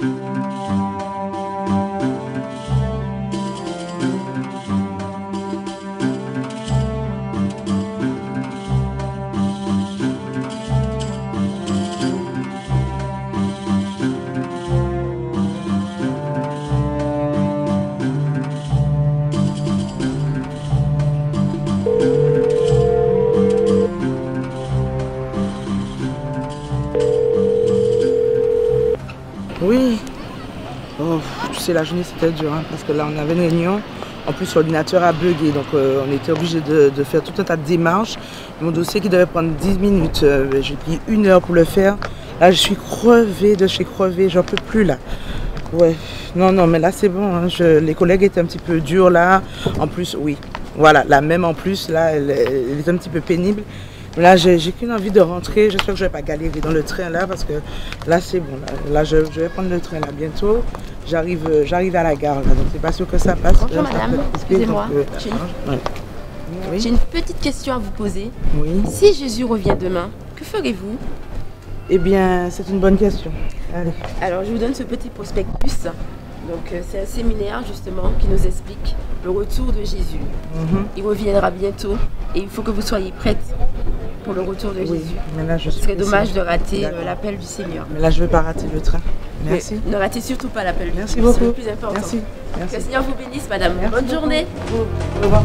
Oui. Oh, tu sais, la journée c'était dur hein, parce que là on avait une réunion. En plus l'ordinateur a bugué, donc on était obligé de faire tout un tas de démarches. Mon dossier qui devait prendre 10 minutes, j'ai pris 1 heure pour le faire. Là je suis crevée de chez crevée, j'en peux plus là. Ouais, non, mais là c'est bon, hein. Les collègues étaient un petit peu durs là. En plus, oui, voilà, là même en plus, là, elle est un petit peu pénible. Là, j'ai qu'une envie de rentrer. J'espère que je ne vais pas galérer dans le train là parce que là c'est bon. Là je vais prendre le train là bientôt. J'arrive à la gare là, donc c'est pas sûr que ça passe. Bonjour madame, excusez-moi. J'ai une petite question à vous poser. Oui. Si Jésus revient demain, que ferez-vous? Eh bien, c'est une bonne question. Allez. Alors, je vous donne ce petit prospectus. Donc, c'est un séminaire justement qui nous explique le retour de Jésus. Il reviendra bientôt et il faut que vous soyez prête pour le retour de Jésus. Mais là, Ce serait dommage de rater l'appel du Seigneur. Mais là, je ne vais pas rater le train. Merci. Mais ne ratez surtout pas l'appel du Seigneur. Merci beaucoup. C'est le plus important. Merci. Que le Seigneur vous bénisse, madame. Merci Bonne beaucoup. journée. Au revoir.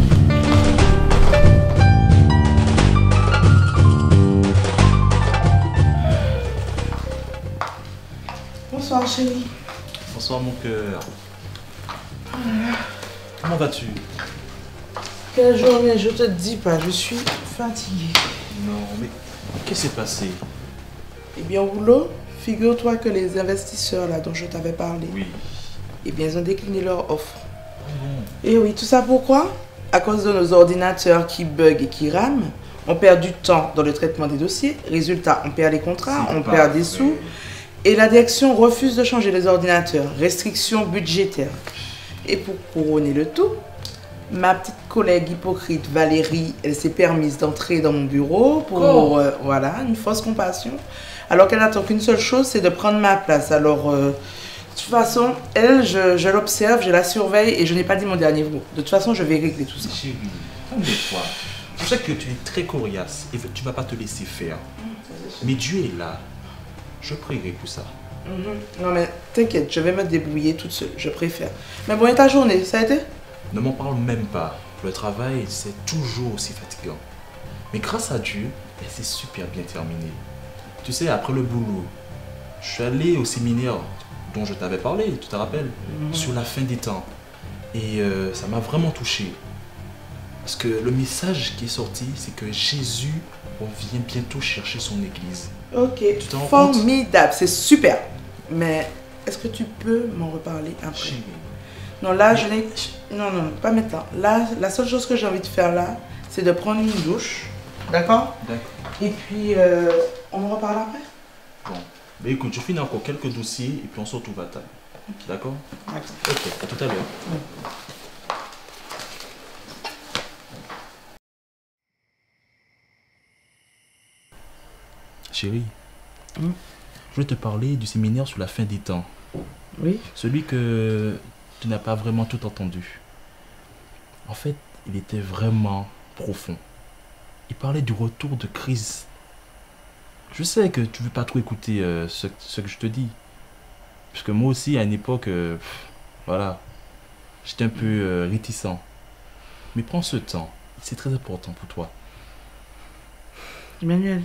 Bonsoir chérie. Bonsoir mon cœur. Comment vas-tu? Quelle journée, je te dis pas, je suis fatiguée. Non, mais qu'est-ce qui s'est passé? Eh bien au boulot, figure-toi que les investisseurs là dont je t'avais parlé, Oui. eh bien ils ont décliné leur offre. Bon. Et oui, tout ça pourquoi? À cause de nos ordinateurs qui bug et qui rament, on perd du temps dans le traitement des dossiers. Résultat, on perd les contrats, on perd des sous. Et la direction refuse de changer les ordinateurs. Restrictions budgétaires. Et pour couronner le tout, ma petite collègue hypocrite Valérie, elle s'est permise d'entrer dans mon bureau pour voilà, une fausse compassion. Alors qu'elle n'attend qu'une seule chose, c'est de prendre ma place. Alors, de toute façon, elle, je l'observe, je la surveille et je n'ai pas dit mon dernier mot. De toute façon, je vais régler tout ça. Chérie, calme-toi. Je sais que tu es très coriace et tu ne vas pas te laisser faire. Mais Dieu est là. Je prierai pour ça. Non mais t'inquiète, je vais me débrouiller toute seule, je préfère. Mais bon, et ta journée, ça a été? Ne m'en parle même pas. Le travail, c'est toujours aussi fatigant. Mais grâce à Dieu, c'est super bien terminé. Tu sais, après le boulot, je suis allé au séminaire dont je t'avais parlé, tu te rappelles, sur la fin des temps. Et ça m'a vraiment touché. Parce que le message qui est sorti, c'est que Jésus vient bientôt chercher son église. Ok, Tu t'en rends compte? formidable, c'est super. Mais est-ce que tu peux m'en reparler après? Chérie. Non, là, je n'ai... Non, pas maintenant. Là, la seule chose que j'ai envie de faire là, c'est de prendre une douche. D'accord? D'accord. Et puis, on en reparle après? Bon. Mais écoute, je finis encore quelques dossiers et puis on se retrouve à table. D'accord? D'accord. Ok, à tout à l'heure. Chérie, je voulais te parler du séminaire sur la fin des temps. Oui? Celui que tu n'as pas vraiment tout entendu. En fait, il était vraiment profond. Il parlait du retour de Christ. Je sais que tu ne veux pas trop écouter ce que je te dis. Parce que moi aussi, à une époque, voilà, j'étais un peu réticent. Mais prends ce temps. C'est très important pour toi. Emmanuel,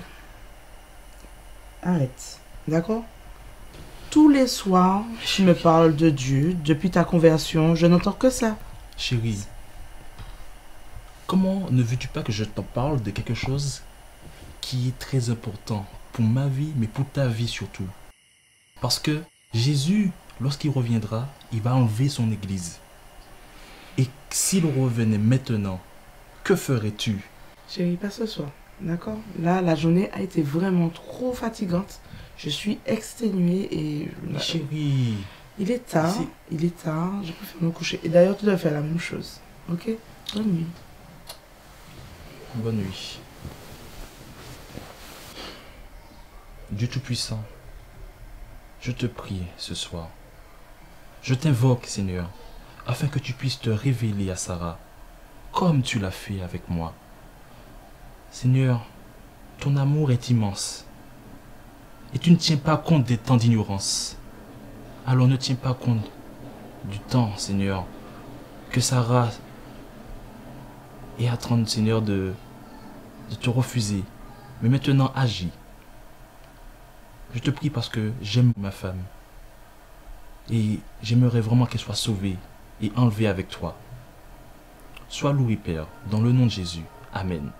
arrête. D'accord? Tous les soirs, tu me parles de Dieu. Depuis ta conversion, je n'entends que ça. Chérie, comment ne veux-tu pas que je t'en parle de quelque chose qui est très important pour ma vie, mais pour ta vie surtout? Parce que Jésus, lorsqu'il reviendra, il va enlever son église. Et s'il revenait maintenant, que ferais-tu? Chérie, pas ce soir. D'accord? Là, la journée a été vraiment trop fatigante. Je suis exténuée et... Chérie, Il est tard. Il est tard. Je préfère me coucher. Et d'ailleurs, tu dois faire la même chose. Ok? Bonne nuit. bonne nuit. Dieu Tout-Puissant, je te prie ce soir. Je t'invoque, Seigneur, afin que tu puisses te révéler à Sarah, comme tu l'as fait avec moi. Seigneur, ton amour est immense. Et tu ne tiens pas compte des temps d'ignorance. Alors ne tiens pas compte du temps, Seigneur, que Sarah est en train, Seigneur, de te refuser. Mais maintenant, agis. Je te prie parce que j'aime ma femme. Et j'aimerais vraiment qu'elle soit sauvée et enlevée avec toi. Sois loué, Père, dans le nom de Jésus. Amen.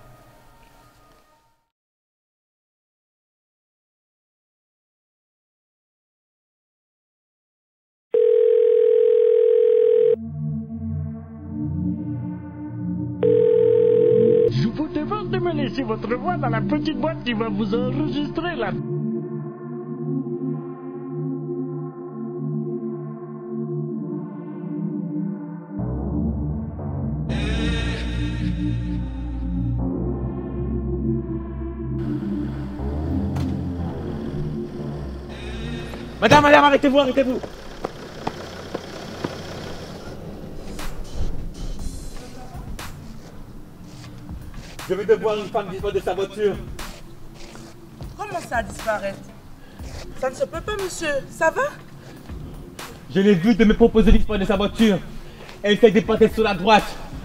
Je vous demande de me laisser votre voix dans la petite boîte qui va vous enregistrer là. Madame, arrêtez-vous, arrêtez-vous. Je vais devoir une femme disparaître de sa voiture. Comment ça disparaître? Ça ne se peut pas, monsieur. Ça va? Je l'ai vue de me proposer disparaître de sa voiture. Elle s'est dépassée sur la droite.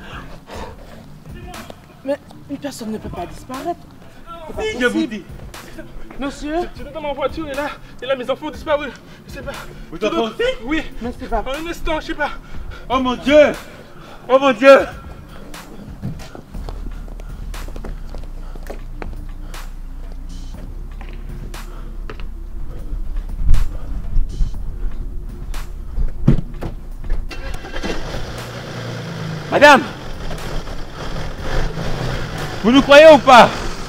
Mais une personne ne peut pas disparaître. C'est pas Je vous possible. dis. Monsieur? Je suis dans ma voiture et là mes enfants ont disparu. Je sais pas. Vous t'entendez aussi? Oui. Mais c'est pas... Un instant, je sais pas. Oh mon Dieu! Oh mon Dieu! Madame! Vous nous croyez ou pas?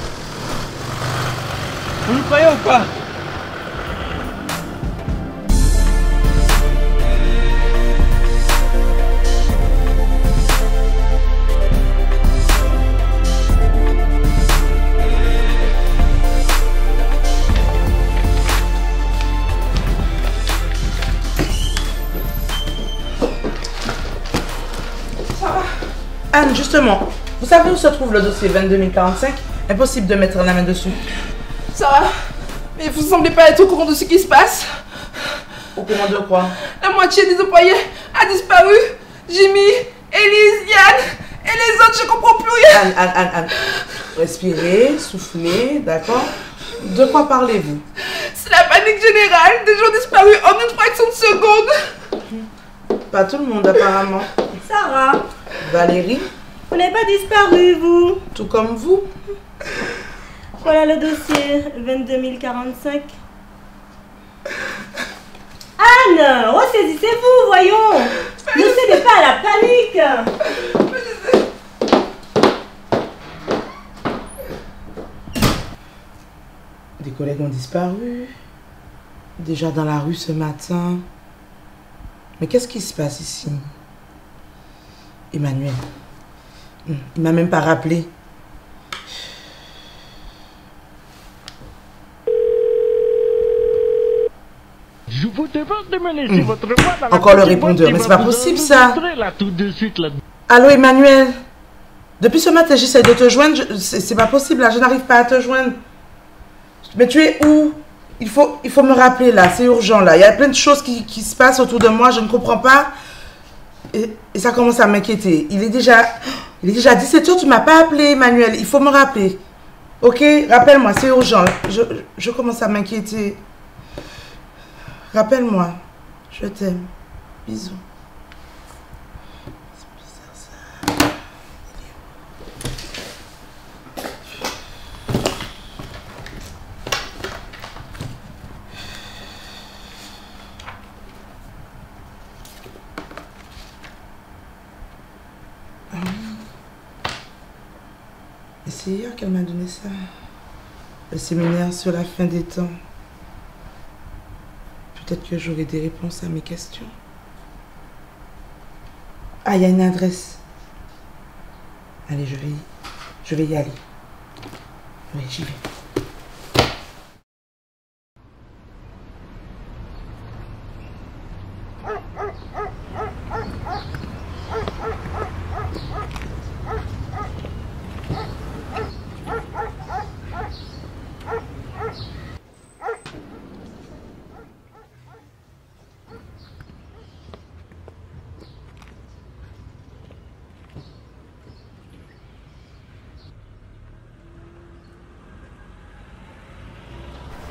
Vous nous croyez ou pas? Anne, justement, vous savez où se trouve le dossier 22045? Impossible de mettre la main dessus. Sarah, mais vous semblez pas être au courant de ce qui se passe. Au courant de quoi? La moitié des employés a disparu. Jimmy, Elise, Yann et les autres, je comprends plus rien. Anne. Respirez, soufflez, d'accord? De quoi parlez-vous? C'est la panique générale. Des gens disparus en une fraction de seconde. Pas tout le monde, apparemment. Sarah, Valérie, vous n'avez pas disparu, vous. tout comme vous. Voilà le dossier 22045. Anne, ressaisissez-vous, voyons. Ne cédez pas à la panique. Des collègues ont disparu. Déjà dans la rue ce matin. Mais qu'est-ce qui se passe ici? Emmanuel. Il m'a même pas rappelé. Je vous demande de me laisser votre voix dans la Encore le petite boîte répondeur, qui mais va c'est pas vous possible, ça. enregistrer là tout de suite là. Allô Emmanuel? Depuis ce matin j'essaie de te joindre. C'est pas possible là, je n'arrive pas à te joindre. Mais tu es où? Il faut me rappeler là, c'est urgent là. Il y a plein de choses qui se passent autour de moi, je ne comprends pas. Et ça commence à m'inquiéter. Il est déjà 17h, tu m'as pas appelé Emmanuel. Il faut me rappeler. Ok? Rappelle-moi, c'est urgent. Je commence à m'inquiéter. Rappelle-moi. Je t'aime. Bisous. C'est bizarre ça. Et c'est hier qu'elle m'a donné ça. Le séminaire sur la fin des temps. Peut-être que j'aurai des réponses à mes questions. Ah, il y a une adresse. Allez, je vais y aller. Oui, j'y vais.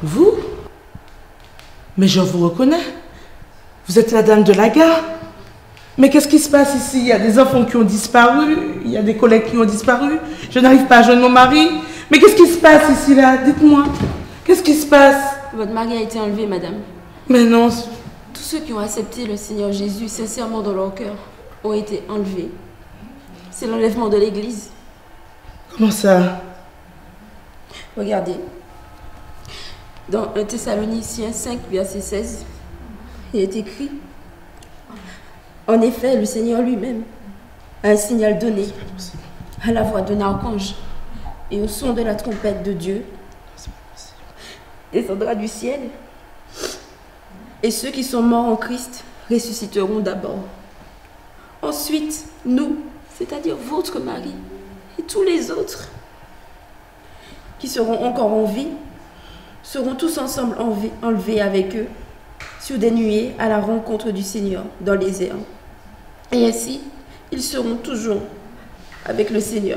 Vous? Mais je vous reconnais. Vous êtes la dame de la gare. Mais qu'est-ce qui se passe ici? Il y a des enfants qui ont disparu, il y a des collègues qui ont disparu. Je n'arrive pas à joindre mon mari. Mais qu'est-ce qui se passe ici, là? Dites-moi. Qu'est-ce qui se passe? Votre mari a été enlevé, madame. Mais non. Tous ceux qui ont accepté le Seigneur Jésus sincèrement dans leur cœur ont été enlevés. C'est l'enlèvement de l'Église. Comment ça? Regardez. Dans 1 Thessaloniciens 5, verset 16, il est écrit: en effet, le Seigneur lui-même a un signal donné à la voix d'un archange et au son de la trompette de Dieu. Descendra du ciel, et ceux qui sont morts en Christ ressusciteront d'abord. Ensuite, nous, c'est-à-dire votre mari et tous les autres qui seront encore en vie, seront tous ensemble enlevés avec eux sur des nuées à la rencontre du Seigneur dans les airs. Et ainsi, ils seront toujours avec le Seigneur.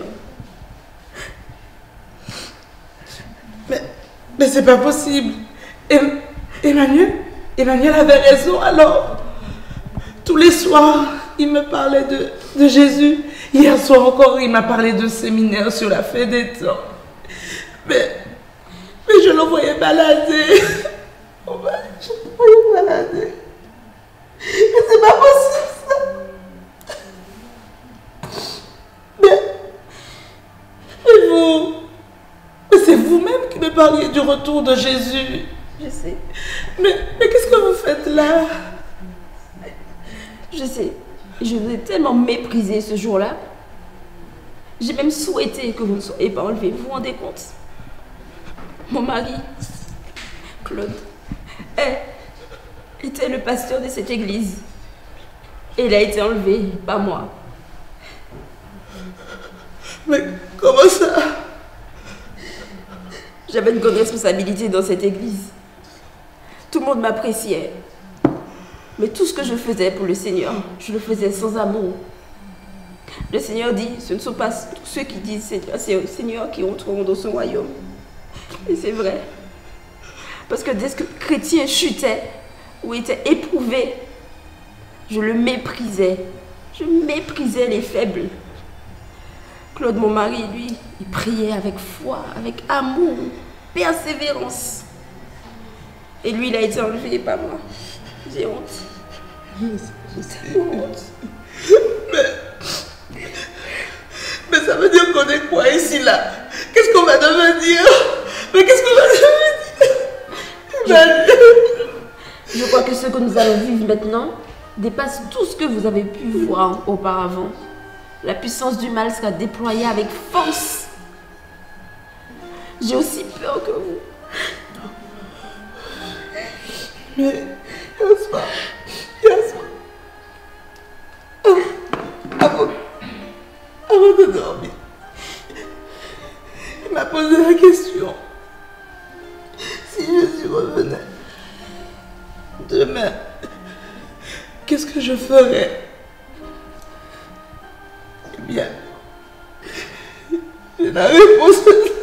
Mais c'est pas possible. Emmanuel avait raison alors. Tous les soirs, il me parlait de Jésus. Hier soir encore, il m'a parlé de séminaire sur la fin des temps. Mais je le voyais balader. Je le voyais balader. Mais c'est pas possible ça. Mais vous, c'est vous-même qui me parliez du retour de Jésus. Je sais. Mais qu'est-ce que vous faites là? Je sais. Je vous ai tellement méprisé ce jour-là. J'ai même souhaité que vous ne soyez pas enlevés. Vous vous rendez compte? Mon mari, Claude, était le pasteur de cette église. Et il a été enlevé, pas moi. Mais comment ça? J'avais une grande responsabilité dans cette église. Tout le monde m'appréciait. Mais tout ce que je faisais pour le Seigneur, je le faisais sans amour. Le Seigneur dit, ce ne sont pas ceux qui disent Seigneur, c'est le Seigneur qui entreront dans son royaume. Et c'est vrai. Parce que dès que le chrétien chutait ou était éprouvé, je le méprisais. Je méprisais les faibles. Claude, mon mari, lui, il priait avec foi, avec amour, persévérance. Et lui, il a été enlevé, pas moi. J'ai honte. J'ai honte. Mais ça veut dire qu'on est quoi ici, là? Qu'est-ce qu'on va devenir? Mais qu'est-ce qu'on va devenir? Je crois que ce que nous allons vivre maintenant dépasse tout ce que vous avez pu voir auparavant. La puissance du mal sera déployée avec force. J'ai aussi peur que vous. Mais, Yasma, avant de dormir, il m'a posé la question. Si Jésus revenait demain, qu'est-ce que je ferais? Eh bien, j'ai la réponse.